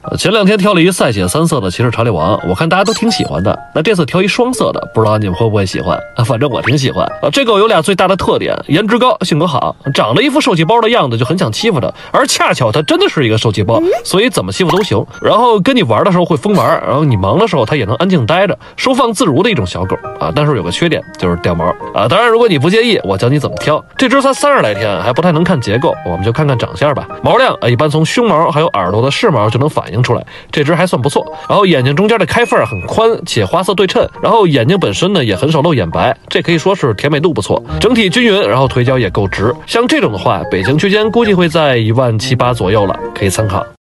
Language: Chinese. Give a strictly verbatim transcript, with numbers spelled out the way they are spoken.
前两天挑了一赛血三色的骑士查理王，我看大家都挺喜欢的。那这次挑一双色的，不知道你们会不会喜欢？反正我挺喜欢啊。这狗有俩最大的特点：颜值高，性格好，长了一副受气包的样子，就很想欺负它。而恰巧它真的是一个受气包，所以怎么欺负都行。然后跟你玩的时候会疯玩，然后你忙的时候它也能安静待着，收放自如的一种小狗啊。但是有个缺点就是掉毛啊。当然，如果你不介意，我教你怎么挑。这只才三十来天，还不太能看结构，我们就看看长相吧。毛量啊，一般从胸毛还有耳朵的饰毛就能反映出来，这只还算不错。然后眼睛中间的开缝很宽，且花色对称，然后眼睛本身呢也很少露眼白，这可以说是甜美度不错，整体均匀，然后腿脚也够直。像这种的话，北京区间估计会在一万七八左右了，可以参考。